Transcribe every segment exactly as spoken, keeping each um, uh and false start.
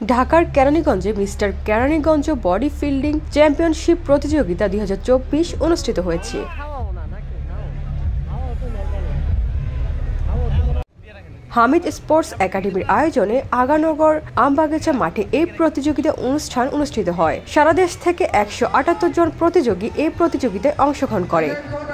ঢাকার কেরানীগঞ্জে mister Keraniganj body building championship প্রতিযোগিতা দুই হাজার চব্বিশ অনুষ্ঠিত হয়েছে। হামিদ স্পোর্টস একাডেমির আয়োজনে আগানগর আমবাগিচা মাঠে এই প্রতিযোগিতা অনুষ্ঠান অনুষ্ঠিত হয়। সারা দেশ থেকে একশো আটাত্তর জন প্রতিযোগী এই প্রতিযোগিতায় অংশগ্রহণ করে।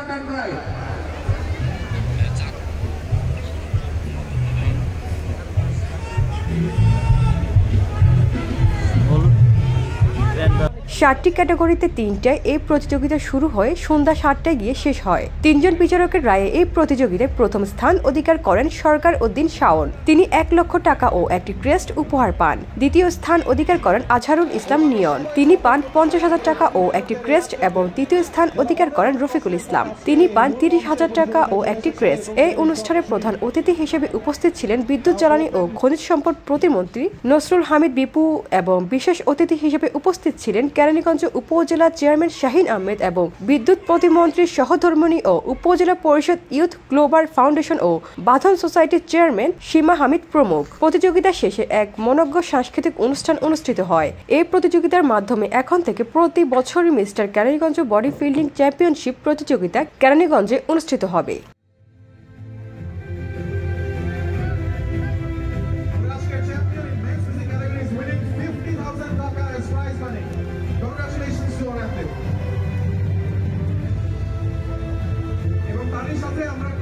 ষাটটি ক্যাটাগরিতে তিনটায় এই প্রতিযোগিতা শুরু হয়ে সন্ধ্যা সাতটায় গিয়ে শেষ হয়। তিনজন বিচারকের রায়ে এই প্রতিযোগিতায় প্রথম স্থান অধিকার করেন সরকার উদ্দিন শাওন। তিনি এক লক্ষ টাকা ও একটি ক্রেস্ট উপহার পান। দ্বিতীয় স্থান অধিকার করেন আজহারুল ইসলাম নিয়ন। তিনি পান পঞ্চাশ হাজার টাকা ও একটি ক্রেস্ট এবং তৃতীয় স্থান অধিকার করেন রফিকুল ইসলাম। তিনি পান তিরিশ হাজার টাকা ও একটি ক্রেস্ট। এই অনুষ্ঠানে প্রধান অতিথি হিসেবে উপস্থিত ছিলেন বিদ্যুৎ জ্বালানি ও খনিজ সম্পদ প্রতিমন্ত্রী নসরুল হামিদ বিপু এবং বিশেষ অতিথি হিসেবে উপস্থিত ছিলেন কেরানীগঞ্জ উপজেলা চেয়ারম্যান শাহিন আহমেদ এবং বিদ্যুৎ প্রতিমন্ত্রীর সহধর্মিণী ও উপজেলা পরিষদ ইউথ গ্লোবাল ফাউন্ডেশন ও বাঁধন সোসাইটির চেয়ারম্যান সীমা হামিদ প্রমুখ। প্রতিযোগিতা শেষে এক মনোজ্ঞ সাংস্কৃতিক অনুষ্ঠান অনুষ্ঠিত হয়। এই প্রতিযোগিতার মাধ্যমে এখন থেকে প্রতি বছরই mister Keraniganj body building championship প্রতিযোগিতা কেরানীগঞ্জে অনুষ্ঠিত হবে।